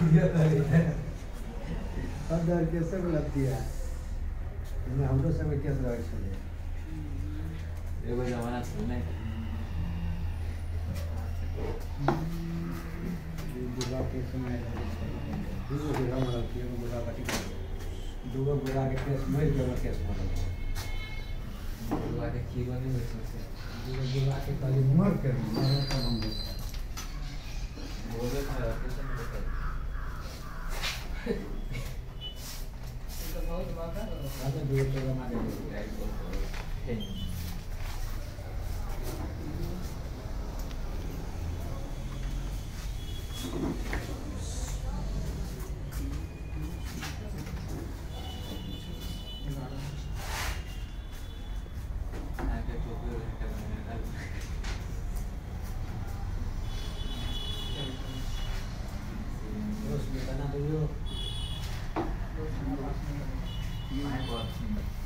Other कैसे लगती है मैं हम लोग सब कैसे लगा चले ये कोई जमाना सुनने बुरा के समय दूसरे बुरा मर के बुरा का टिकट दूसरे बुरा के केस मर के केस मर बुरा के की बने हुए सबसे दूसरे बुरा के खाली मर के मर का हम बोले था कैसे नहीं पता बहुत बात है आगे दूर तो हमारे My God.